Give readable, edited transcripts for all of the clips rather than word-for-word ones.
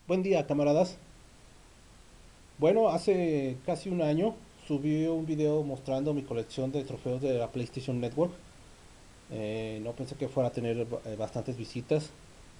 Buen día, camaradas. Bueno, hace casi un año subí un video mostrando mi colección de trofeos de la PlayStation Network. No pensé que fuera a tener bastantes visitas.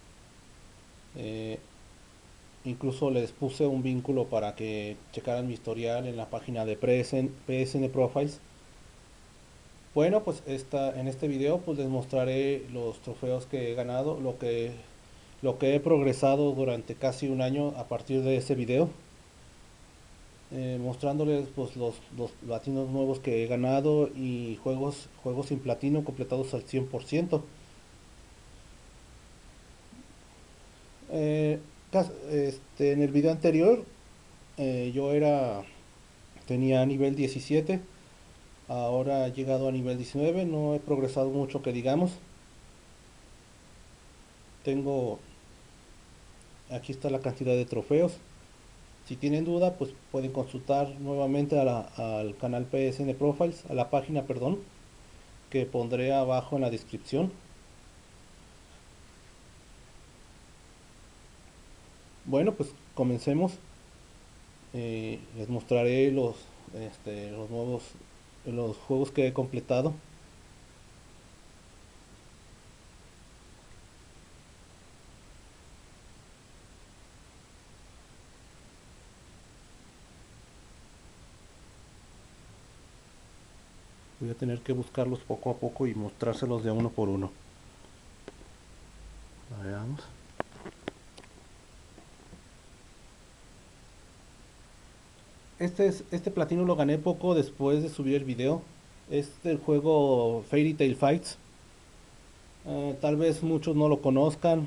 Eh, Incluso les puse un vínculo para que checaran mi historial en la página de PSN Profiles. Bueno, pues en este video pues les mostraré los trofeos que he ganado, lo que he progresado durante casi un año a partir de ese video. Mostrándoles pues los platinos nuevos que he ganado y juegos sin platino completados al 100%. Eh, en el video anterior yo tenía nivel 17, ahora he llegado a nivel 19, no he progresado mucho que digamos. Tengo, aquí está la cantidad de trofeos. Si tienen duda, pues pueden consultar nuevamente al canal PSN Profiles, a la página, perdón, que pondré abajo en la descripción. Bueno, pues comencemos. Les mostraré los nuevos, los juegos que he completado. Voy a tener que buscarlos poco a poco y mostrárselos de uno por uno. Veamos. Este platino lo gané poco después de subir el video. Es del juego Fairy Tail Fights. Tal vez muchos no lo conozcan.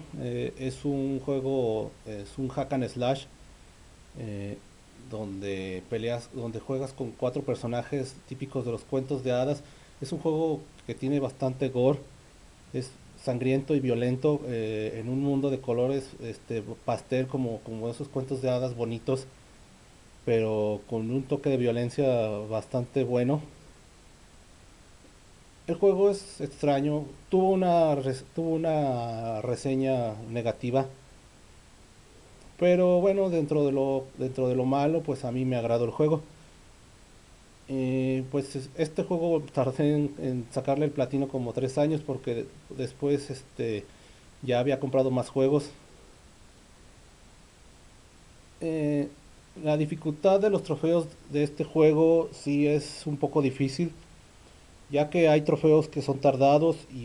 Es un hack and slash, eh, donde juegas con cuatro personajes típicos de los cuentos de hadas. Es un juego que tiene bastante gore, es sangriento y violento, en un mundo de colores pastel, como esos cuentos de hadas bonitos, pero con un toque de violencia bastante bueno. El juego es extraño, tuvo una reseña negativa, pero bueno, dentro de lo malo, pues a mí me agradó el juego. Este juego tardé en sacarle el platino como 3 años porque después ya había comprado más juegos. Eh, la dificultad de los trofeos de este juego sí es un poco difícil, ya que hay trofeos que son tardados y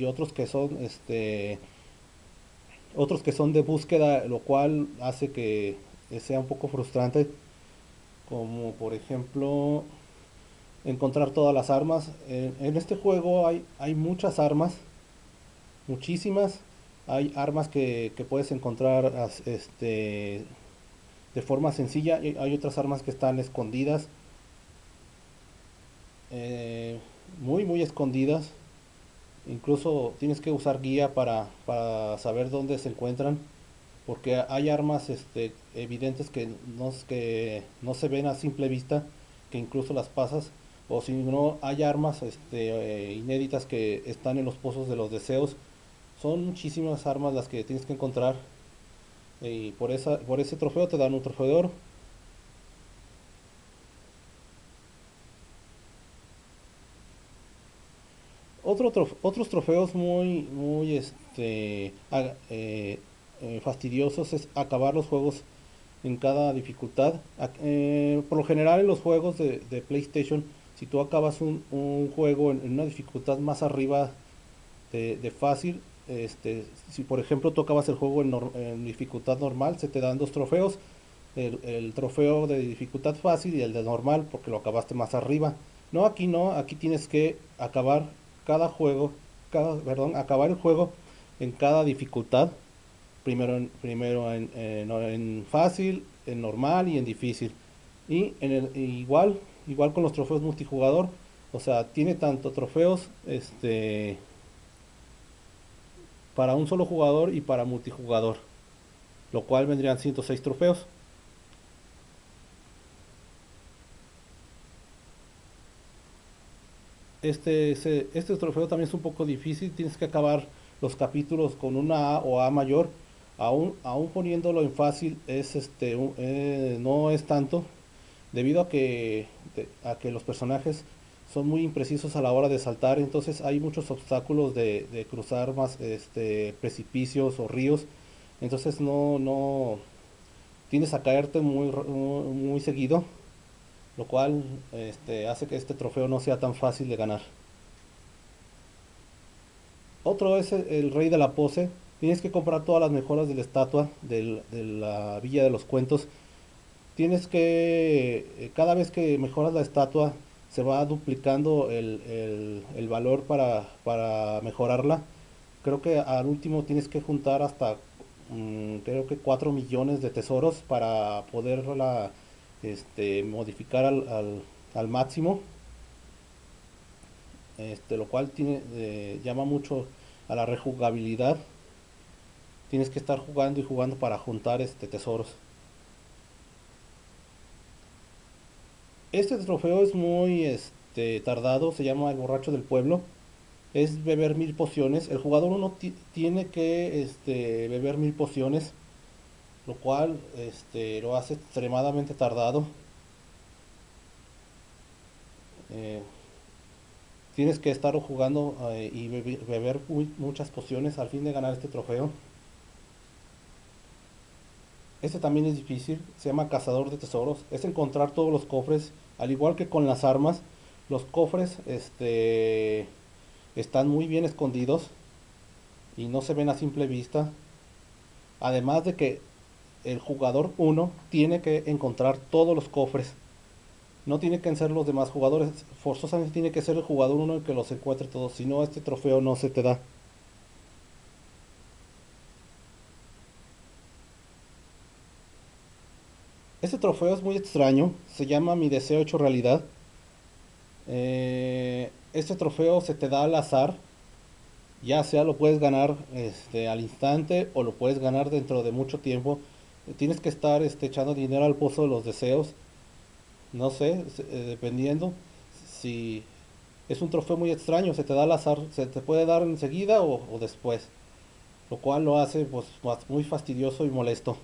otros que son de búsqueda, lo cual hace que sea un poco frustrante, como por ejemplo encontrar todas las armas. En este juego hay muchas armas, muchísimas. Hay armas que puedes encontrar de forma sencilla, y hay otras armas que están escondidas, eh, muy muy escondidas. Incluso tienes que usar guía para saber dónde se encuentran, porque hay armas evidentes que no se ven a simple vista, que incluso las pasas. O si no, hay armas inéditas que están en los pozos de los deseos. Son muchísimas armas las que tienes que encontrar, y por ese trofeo te dan un trofeo de oro. Otros trofeos muy fastidiosos es acabar los juegos en cada dificultad. Por lo general en los juegos de PlayStation, si tú acabas un juego en una dificultad más arriba de fácil, si por ejemplo tú acabas el juego en dificultad normal, se te dan dos trofeos, el trofeo de dificultad fácil y el de normal porque lo acabaste más arriba. No, aquí tienes que acabar el juego en cada dificultad. Primero en fácil, en normal y en difícil. Igual con los trofeos multijugador. O sea, tiene tanto trofeos para un solo jugador y para multijugador, lo cual vendrían 106 trofeos. Este trofeo también es un poco difícil, tienes que acabar los capítulos con una A o A mayor, Aún poniéndolo en fácil, no es tanto, debido a que los personajes son muy imprecisos a la hora de saltar, entonces hay muchos obstáculos de cruzar más precipicios o ríos, entonces no tienes a caerte muy seguido, lo cual hace que este trofeo no sea tan fácil de ganar. Otro es el rey de la pose. Tienes que comprar todas las mejoras de la estatua de la Villa de los Cuentos. Tienes que, cada vez que mejoras la estatua, se va duplicando el valor para mejorarla. Creo que al último tienes que juntar hasta, creo que 4 millones de tesoros para poderla modificar al máximo. Lo cual llama mucho a la rejugabilidad. Tienes que estar jugando y jugando para juntar tesoros. Este trofeo es muy tardado, se llama el borracho del pueblo. Es beber 1000 pociones. El jugador uno tiene que beber 1000 pociones, lo cual lo hace extremadamente tardado. Eh, Tienes que estar jugando y beber muchas pociones al fin de ganar este trofeo. Este también es difícil, se llama Cazador de Tesoros. Es encontrar todos los cofres, al igual que con las armas. Los cofres están muy bien escondidos y no se ven a simple vista. Además de que el jugador uno tiene que encontrar todos los cofres. No tiene que ser los demás jugadores, forzosamente tiene que ser el jugador uno el que los encuentre todos. Si no, este trofeo no se te da. Este trofeo es muy extraño, se llama Mi deseo hecho realidad. Este trofeo se te da al azar, ya sea lo puedes ganar al instante o lo puedes ganar dentro de mucho tiempo. Tienes que estar echando dinero al pozo de los deseos, no sé, dependiendo. Si es un trofeo muy extraño, se te da al azar, se te puede dar enseguida o después, lo cual lo hace pues muy fastidioso y molesto.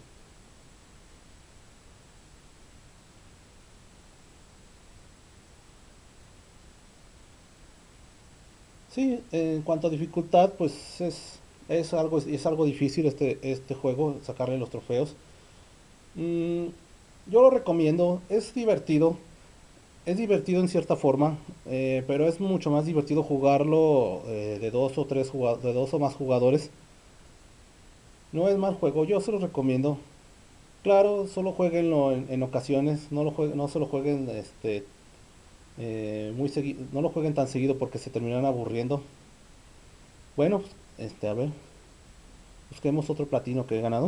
Sí, en cuanto a dificultad, pues es algo difícil este juego, sacarle los trofeos. Mm, yo lo recomiendo, es divertido en cierta forma, pero es mucho más divertido jugarlo de dos o más jugadores. No es mal juego, yo se lo recomiendo. Claro, solo jueguenlo en ocasiones, no se lo jueguen no lo jueguen tan seguido porque se terminarán aburriendo. Bueno, pues, a ver, busquemos otro platino que he ganado.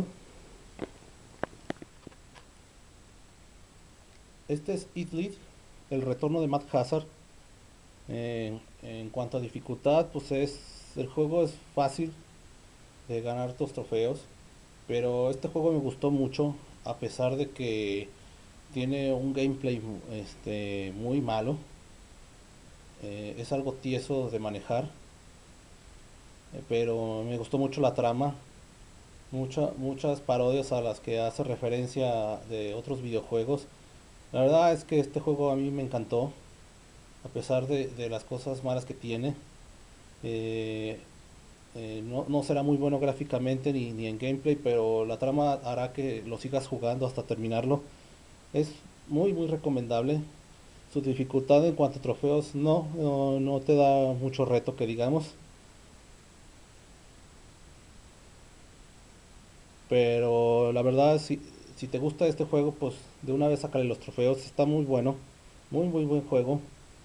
Este es Eat Lead, el retorno de Matt Hazard. En cuanto a dificultad, pues el juego es fácil de ganar estos trofeos, pero este juego me gustó mucho a pesar de que tiene un gameplay muy malo. Es algo tieso de manejar, pero me gustó mucho la trama, muchas parodias a las que hace referencia de otros videojuegos. La verdad es que este juego a mí me encantó, a pesar de las cosas malas que tiene. Eh, no será muy bueno gráficamente ni en gameplay, pero la trama hará que lo sigas jugando hasta terminarlo. Es muy recomendable. Su dificultad en cuanto a trofeos no te da mucho reto que digamos, pero la verdad si te gusta este juego, pues de una vez sácale los trofeos. Está muy bueno, muy buen juego.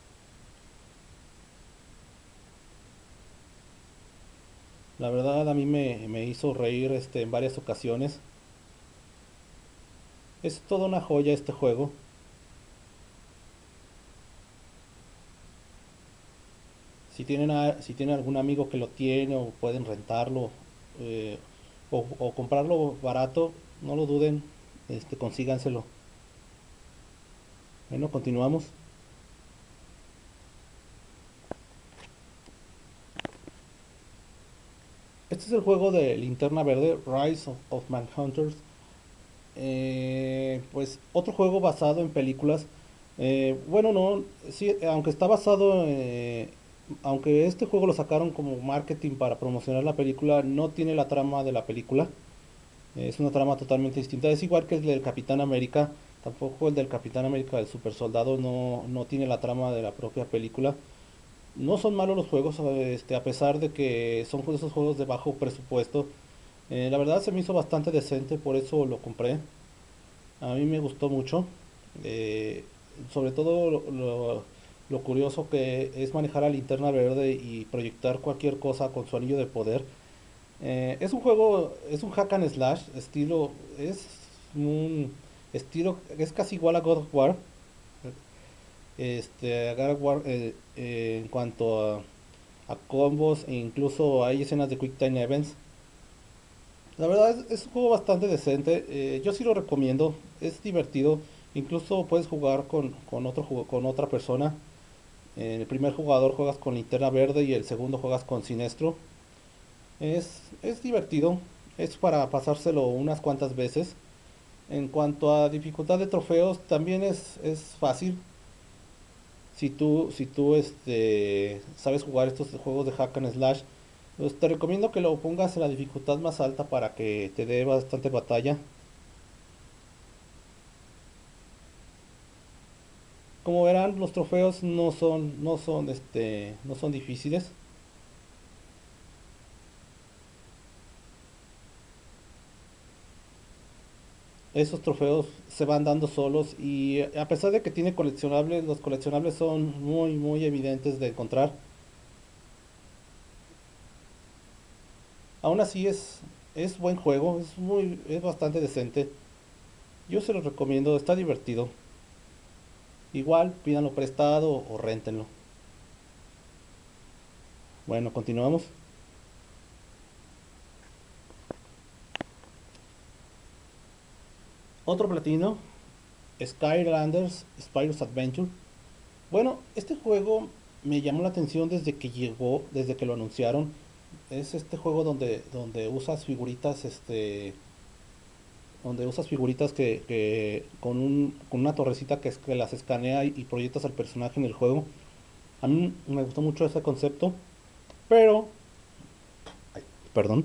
La verdad a mí me hizo reír en varias ocasiones. Es toda una joya este juego. Si tienen algún amigo que lo tiene o pueden rentarlo eh, o comprarlo barato, no lo duden, consíganselo. Bueno, continuamos. Este este es el juego de Linterna Verde, Rise of Manhunters. Pues otro juego basado en películas. Bueno, no, sí, aunque está basado, aunque este juego lo sacaron como marketing para promocionar la película, no tiene la trama de la película. Es una trama totalmente distinta. Es igual que el del Capitán América. Tampoco el del Capitán América del Super Soldado no tiene la trama de la propia película. No son malos los juegos, a pesar de que son de esos juegos de bajo presupuesto. La verdad se me hizo bastante decente, por eso lo compré. A mí me gustó mucho. eh, Sobre todo lo curioso que es manejar a Linterna Verde y proyectar cualquier cosa con su anillo de poder. Es un juego, es un hack and slash, es un estilo, es casi igual a God of War. A God of War, en cuanto a combos e incluso hay escenas de Quick Time Events. La verdad es un juego bastante decente. Yo sí lo recomiendo. Es divertido. Incluso puedes jugar con otra persona. En el primer jugador juegas con Linterna Verde y el segundo juegas con Sinestro. Es divertido. Es para pasárselo unas cuantas veces. En cuanto a dificultad de trofeos, también es fácil. Si tú sabes jugar estos juegos de hack and slash, pues te recomiendo que lo pongas en la dificultad más alta para que te dé bastante batalla. Como verán, los trofeos no son difíciles. Esos trofeos se van dando solos y a pesar de que tiene coleccionables, los coleccionables son muy evidentes de encontrar. Aún así es buen juego, es bastante decente. Yo se los recomiendo, está divertido. Igual, pídanlo prestado o réntenlo. Bueno, continuamos. Otro platino, Skylanders Spyro's Adventure. Bueno, este juego me llamó la atención desde que llegó, desde que lo anunciaron. Es este juego donde usas figuritas, donde usas figuritas que con una torrecita que las escanea y proyectas al personaje en el juego. A mí me gustó mucho ese concepto, pero, perdón,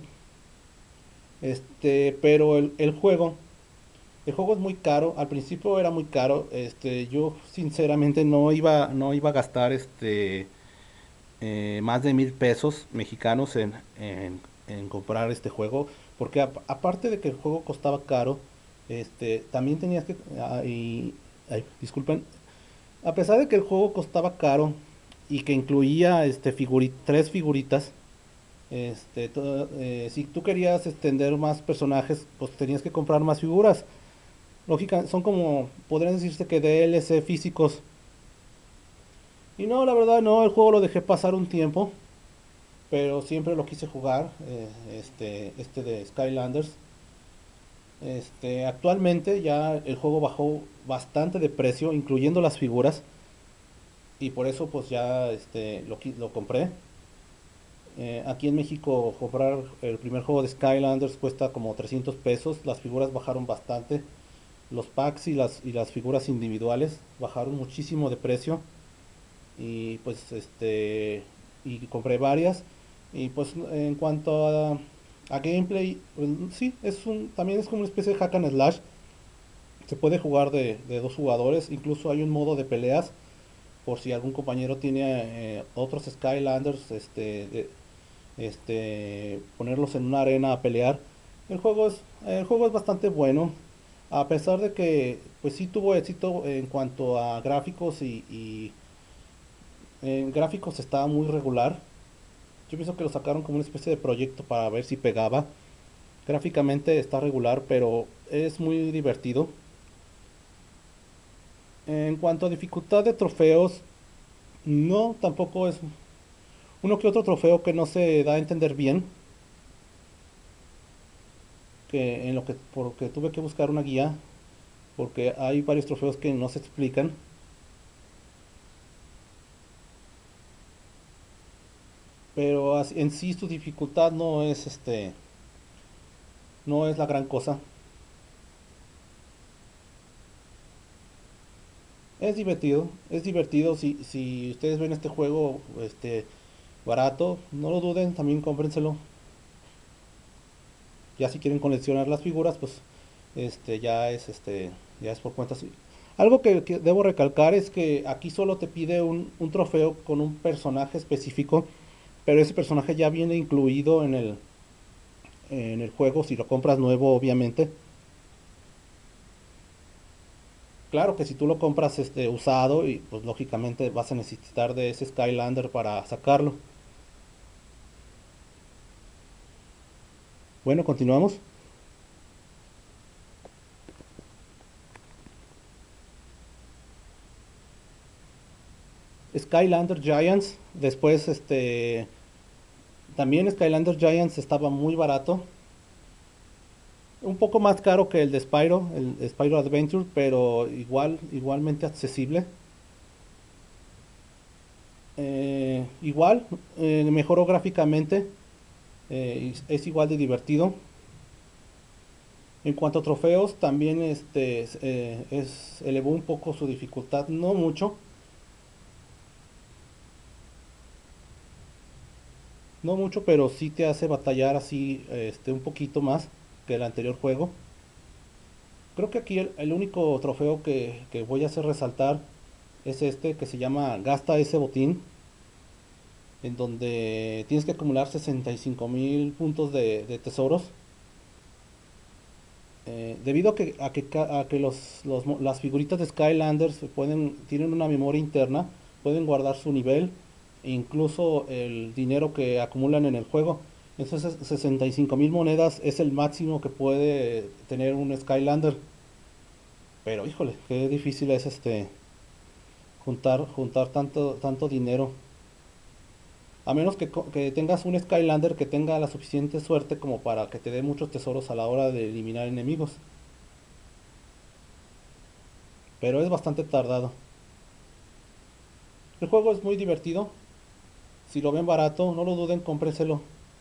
pero el juego es muy caro. Al principio era muy caro. Yo sinceramente no iba a gastar más de 1,000 pesos mexicanos en comprar este juego, porque aparte de que el juego costaba caro, también tenías que, ay, disculpen, a pesar de que el juego costaba caro y que incluía tres figuritas, si tú querías extender más personajes, pues tenías que comprar más figuras. Lógica, son como, podrían decirse que DLC físicos. Y no, la verdad no, el juego lo dejé pasar un tiempo, pero siempre lo quise jugar, de Skylanders. Actualmente ya el juego bajó bastante de precio, incluyendo las figuras, y por eso pues ya lo compré. Aquí en México comprar el primer juego de Skylanders cuesta como 300 pesos, las figuras bajaron bastante, los packs y las figuras individuales bajaron muchísimo de precio, y pues y compré varias. Y pues en cuanto a gameplay, pues, sí, también es como una especie de hack and slash. Se puede jugar de dos jugadores, incluso hay un modo de peleas por si algún compañero tiene otros Skylanders, ponerlos en una arena a pelear. El juego es bastante bueno, a pesar de que pues sí tuvo éxito en cuanto a gráficos y en gráficos estaba muy regular. Yo pienso que lo sacaron como una especie de proyecto para ver si pegaba. Gráficamente está regular, pero es muy divertido. En cuanto a dificultad de trofeos, no, tampoco es uno que otro trofeo que no se da a entender bien, que en lo que porque tuve que buscar una guía, porque hay varios trofeos que no se explican. pero en sí su dificultad no es la gran cosa. Es divertido si ustedes ven este juego barato, no lo duden, también cómprenselo. Ya si quieren coleccionar las figuras, pues ya es por cuenta suya. Algo que debo recalcar es que aquí solo te pide un trofeo con un personaje específico, pero ese personaje ya viene incluido en el juego si lo compras nuevo, obviamente. Claro que si tú lo compras usado, y pues lógicamente vas a necesitar de ese Skylander para sacarlo. Bueno, continuamos. Skylander Giants, después también Skylander Giants estaba muy barato, un poco más caro que el de Spyro, el Spyro Adventure, pero igualmente accesible. Igual, mejoró gráficamente, es igual de divertido. En cuanto a trofeos, también elevó un poco su dificultad, no mucho, no mucho, pero sí te hace batallar así un poquito más que el anterior juego. Creo que aquí el único trofeo que voy a hacer resaltar es este que se llama Gasta ese botín, en donde tienes que acumular 65.000 puntos de tesoros. Debido a que las figuritas de Skylanders tienen una memoria interna, pueden guardar su nivel e incluso el dinero que acumulan en el juego. Entonces 65.000 monedas es el máximo que puede tener un Skylander. Pero híjole, qué difícil es juntar tanto dinero. A menos que tengas un Skylander que tenga la suficiente suerte como para que te dé muchos tesoros a la hora de eliminar enemigos. Pero es bastante tardado. El juego es muy divertido. Si lo ven barato, no lo duden, cómprenselo.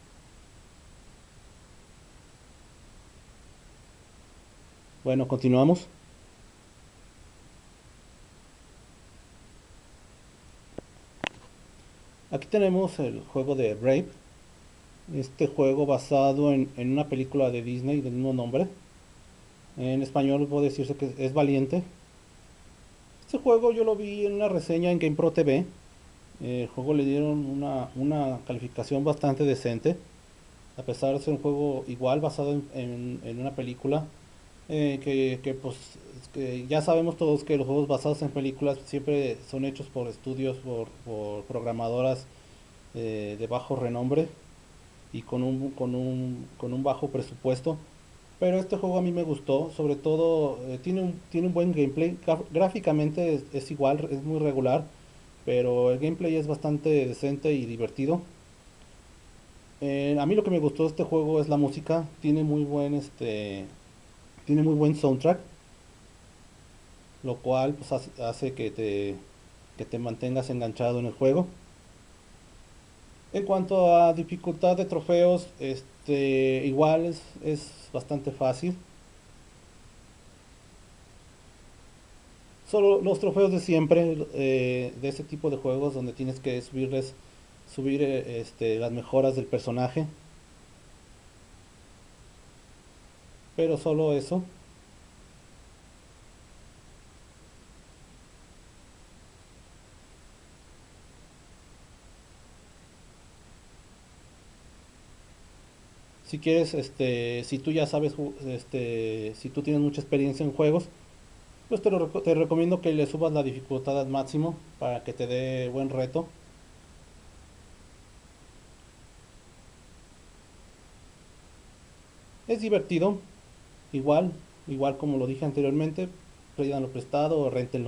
Bueno, continuamos. Aquí tenemos el juego de Brave. Este juego basado en una película de Disney del mismo nombre. En español puede decirse que es Valiente. Este juego yo lo vi en una reseña en GamePro TV. El juego le dieron una calificación bastante decente, a pesar de ser un juego igual basado en una película, pues que ya sabemos todos que los juegos basados en películas siempre son hechos por estudios, por programadoras de bajo renombre y con un bajo presupuesto. Pero este juego a mí me gustó, sobre todo tiene un buen gameplay. Gráficamente es igual, es muy regular, pero el gameplay es bastante decente y divertido. A mí lo que me gustó de este juego es la música, tiene muy buen soundtrack, lo cual pues, hace que te mantengas enganchado en el juego. En cuanto a dificultad de trofeos, igual es bastante fácil. Solo los trofeos de siempre, de ese tipo de juegos donde tienes que subir las mejoras del personaje, pero solo eso. Si quieres, si tú ya sabes, si tú tienes mucha experiencia en juegos, pues te recomiendo que le subas la dificultad al máximo para que te dé buen reto. Es divertido, igual, igual como lo dije anteriormente, pídanlo prestado o réntenlo.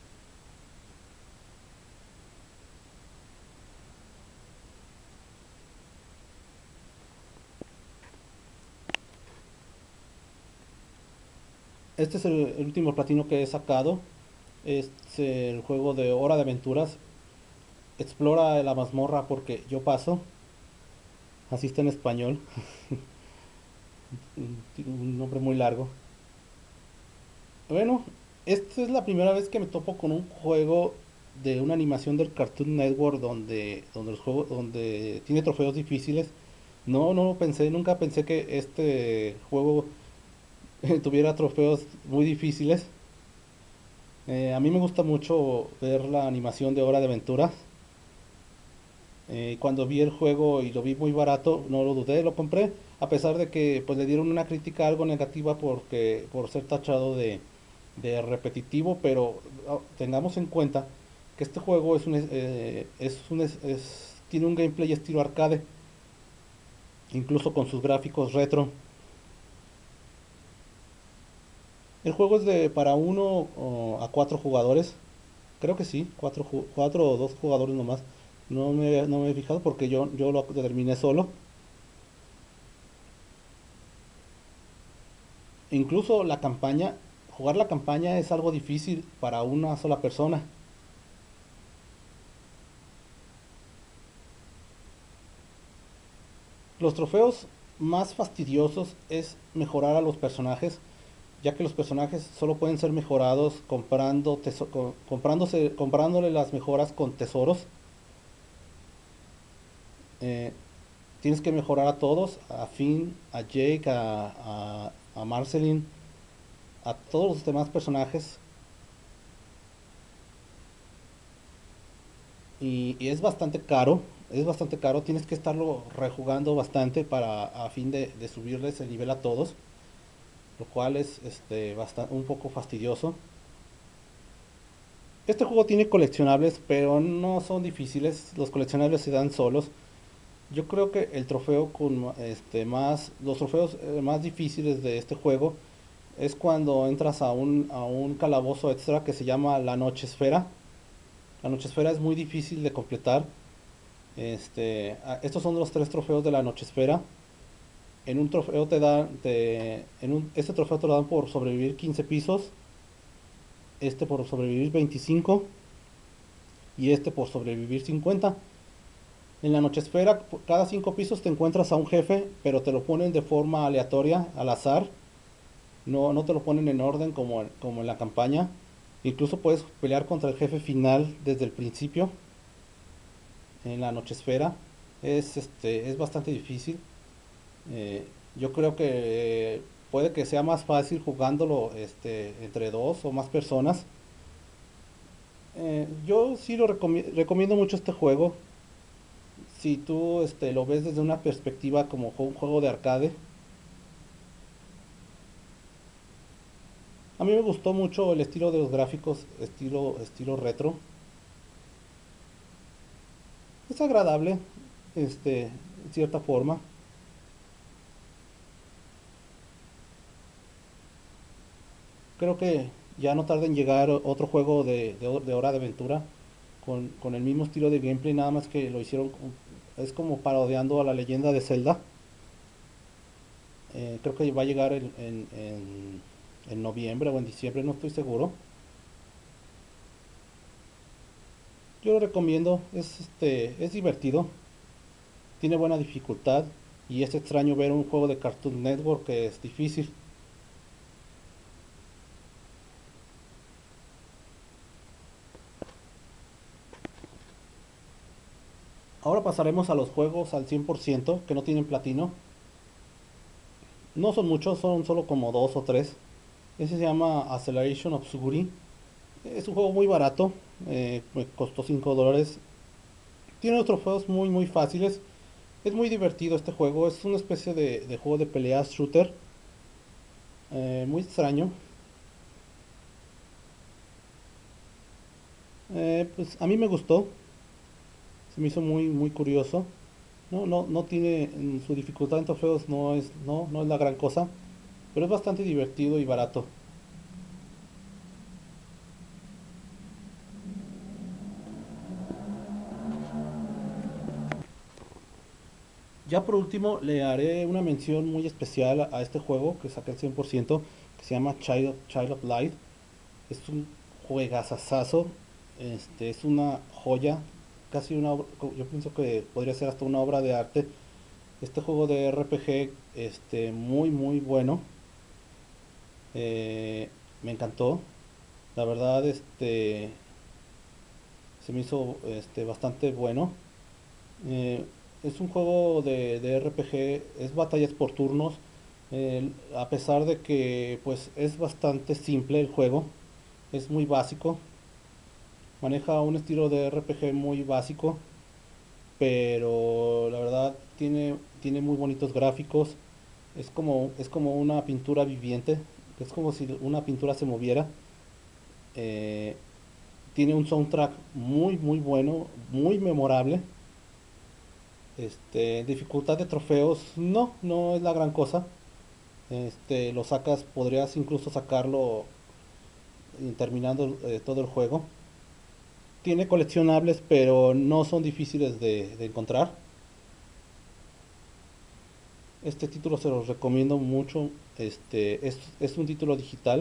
Este es el último platino que he sacado. Es el juego de Hora de Aventuras. explora la mazmorra porque yo paso, así está en español, tiene un nombre muy largo. Bueno, esta es la primera vez que me topo con un juego de una animación del Cartoon Network donde los juegos, donde tiene trofeos difíciles. No pensé, nunca pensé que este juego tuviera trofeos muy difíciles. A mí me gusta mucho ver la animación de Hora de Aventura. Cuando vi el juego y lo vi muy barato, no lo dudé, lo compré, a pesar de que pues le dieron una crítica algo negativa porque por ser tachado de repetitivo, pero tengamos en cuenta que este juego tiene un gameplay estilo arcade, incluso con sus gráficos retro. El juego es de para uno a cuatro jugadores, creo que sí, cuatro o dos jugadores nomás. No me he fijado porque yo lo terminé solo. Incluso la campaña, jugar la campaña es algo difícil para una sola persona. Los trofeos más fastidiosos es mejorar a los personajes, ya que los personajes solo pueden ser mejorados comprándole las mejoras con tesoros. Eh, Tienes que mejorar a todos, a Finn, a Jake, a Marceline, a todos los demás personajes. Y es bastante caro, tienes que estarlo rejugando bastante para a fin de subirles el nivel a todos, lo cual es un poco fastidioso. Este juego tiene coleccionables, pero no son difíciles, los coleccionables se dan solos. Yo creo que el trofeo con los trofeos más difíciles de este juego es cuando entras a un calabozo extra que se llama la Noche Esfera. La Noche Esfera es muy difícil de completar. Estos son los tres trofeos de la Noche Esfera. En un trofeo te dan, este trofeo te lo dan por sobrevivir 15 pisos, este por sobrevivir 25 y este por sobrevivir 50. En la Noche Esfera, cada 5 pisos te encuentras a un jefe, pero te lo ponen de forma aleatoria, al azar. No te lo ponen en orden como en la campaña. Incluso puedes pelear contra el jefe final desde el principio en la Noche Esfera. Es bastante difícil. Yo creo que puede que sea más fácil jugándolo entre dos o más personas. Yo sí recomiendo mucho este juego. Si tú lo ves desde una perspectiva como un juego de arcade, a mí me gustó mucho el estilo de los gráficos, estilo retro. Es agradable, en cierta forma. Creo que ya no tarda en llegar otro juego de Hora de Aventura con el mismo estilo de gameplay, nada más que lo hicieron, es como parodiando a la leyenda de Zelda. Creo que va a llegar en noviembre o en diciembre, no estoy seguro. Yo lo recomiendo, es divertido, tiene buena dificultad y es extraño ver un juego de Cartoon Network que es difícil. Ahora pasaremos a los juegos al 100% que no tienen platino. No son muchos, son solo como dos o tres. Ese se llama Acceleration of Suguri. Es un juego muy barato, me costó $5. Tiene otros juegos muy fáciles. Es muy divertido este juego, es una especie de juego de peleas shooter, muy extraño. Pues a mí me gustó, se me hizo muy curioso. No tiene su dificultad en trofeos, no es la gran cosa, pero es bastante divertido y barato. Ya por último le haré una mención muy especial a este juego que saqué el 100%, que se llama Child of Light. Es un juegazazazo, es una joya. casi una yo pienso que podría ser hasta una obra de arte. Este juego de RPG, muy muy bueno, me encantó. La verdad, se me hizo bastante bueno. Eh, es un juego de RPG, es batallas por turnos. A pesar de que pues es bastante simple el juego, es muy básico, maneja un estilo de RPG muy básico, pero la verdad tiene muy bonitos gráficos. Es como una pintura viviente, es como si una pintura se moviera. Eh, Tiene un soundtrack muy muy bueno, muy memorable. Dificultad de trofeos, no es la gran cosa. Lo sacas, podrías incluso sacarlo terminando todo el juego. Tiene coleccionables, pero no son difíciles de encontrar. Este título se los recomiendo mucho. Es un título digital.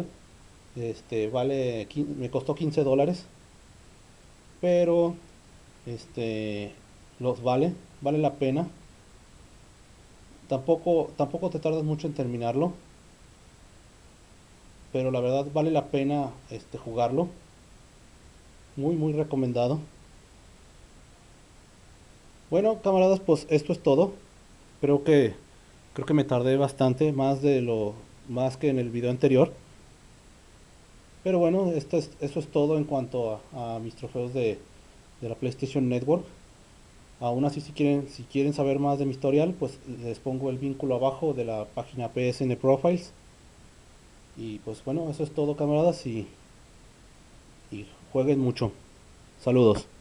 Me costó $15, pero este, los vale la pena. Tampoco te tardas mucho en terminarlo, pero la verdad vale la pena jugarlo. Muy, muy recomendado. Bueno, camaradas, pues esto es todo. Creo que creo que me tardé bastante, más que en el video anterior. Pero bueno, eso es todo en cuanto a mis trofeos de la PlayStation Network. Aún así, si quieren saber más de mi historial, pues les pongo el vínculo abajo de la página PSN Profiles. Y pues bueno, eso es todo, camaradas, y jueguen mucho. Saludos.